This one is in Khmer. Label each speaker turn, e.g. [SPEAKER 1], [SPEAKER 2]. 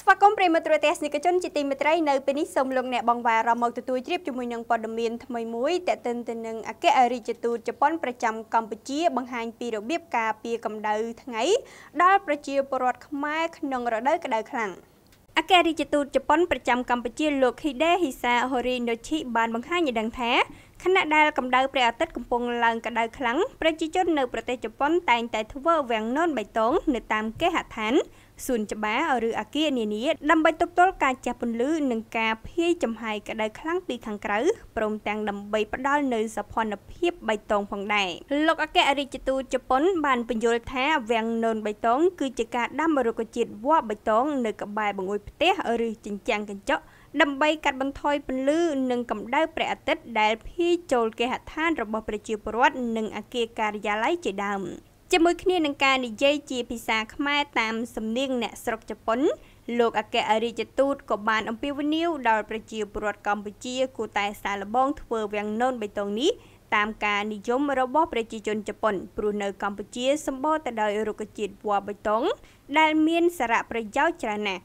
[SPEAKER 1] ស្វាគមន៍ប្រិមត្តរទេសនិកជនជាទីមេត្រីនៅពេលនេះសូមលោកអ្នកបងប្អូនរមកទទួលជ្រាបជាមួយនឹងព័ត៌មានថ្មីមួយតេតិនទៅនឹងអគ្គរដ្ឋទូតជប៉ុនប្រចាំកម្ពុជាបង្ហាញពីរបៀបការពារកម្ដៅថ្ងៃដល់ប្រជាពលរដ្ឋខ្មែរក្នុងរដូវក្ដៅខ្លាំងអគ្គរដ្ឋទូតជប៉ុនប្រចាំកម្ពុជាលោក Hide Hisa Horinochi បានបង្ហាញឲ្យដឹងថាខណៈដែលកម្ដៅព្រះអាទិត្យកំពុងឡើងក្ដៅខ្លាំងប្រជាជននៅប្រទេសជប៉ុនតែងតែធ្វើវាំងននបៃតងនៅតាមគេហដ្ឋានសួនច្បារឬអគារនានាដើម្បីទប់ទល់ការជះពន្លឺនិងការភាយចំហាយក្ដៅខ្លាំងពីខាងក្រៅព្រមទាំងដើម្បីផ្ដល់នូវសោភ័ណភាពបៃតងផងដែរលោកអគ្គរដ្ឋទូតជប៉ុនបានបញ្យល់ថាវាំងននបៃតងគឺជាការដាំរុក្ខជាតិវល្លិបៃតងនៅក្បែរបង្អួចផ្ទះឬជញ្ជាំងកញ្ចក់ដើម្បីកាត់បន្ថយពន្លឺនិងកម្ដៅព្រះអាទិត្យដែលភាយចូលគេហដ្ឋានរបស់ប្រជាពលរដ្ឋនិងអគារការិយាល័យជាដើមជាមួយគ្នានឹងការនិយាយជាភាសាខ្មែរតាមសំនៀងអ្នកស្រុកជប៉ុនលោកអគ្គរដ្ឋទូតក៏បានអំពាវនាវដល់ប្រជាពលរដ្ឋកម្ពុជាគួរតែសាកល្បងធ្វើវាំងននបៃតងនេះតាមការនិយមរបស់ប្រជាជនជប៉ុនព្រោះនៅកម្ពុជាសម្បូរទៅដោយរុក្ខជាតិវល្លិបៃតងដែលមានសារៈប្រយោជន៍ច្រើនណាស់